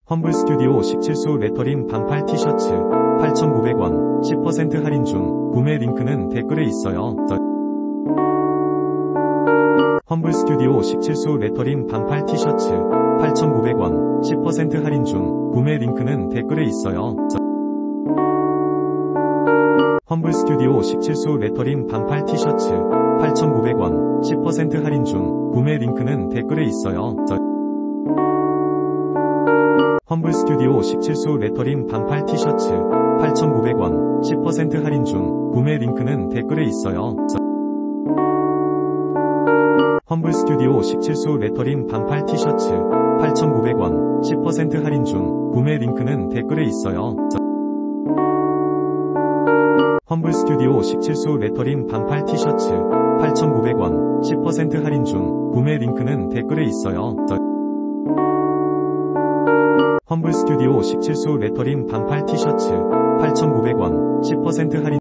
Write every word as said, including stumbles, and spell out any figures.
험블 스튜디오 십칠 수 레터링 반팔 티셔츠 팔천구백 원 십 퍼센트 할인 중 구매 링크는 댓글에 있어요. 험블 스튜디오 십칠 수 레터링 반팔 티셔츠 팔천구백 원 십 퍼센트 할인 중 구매 링크는 댓글에 있어요. 험블 스튜디오 십칠 수 레터링 반팔 티셔츠 팔천구백 원 십 퍼센트 할인 중 구매 링크는 댓글에 있어요. 험블 스튜디오 십칠 수 레터링 반팔 티셔츠 팔천구백 원 십 퍼센트 할인 중 구매 링크는 댓글에 있어요. 험블 스튜디오 십칠 수 레터링 반팔 티셔츠 팔천구백 원 십 퍼센트 할인 중 구매 링크는 댓글에 있어요. 험블 스튜디오 십칠 수 레터링 반팔 티셔츠 팔천구백 원 십 퍼센트 할인 중 구매 링크는 댓글에 있어요. 험블 스튜디오 십칠 수 레터링 반팔 티셔츠 팔천구백 원 십 퍼센트 할인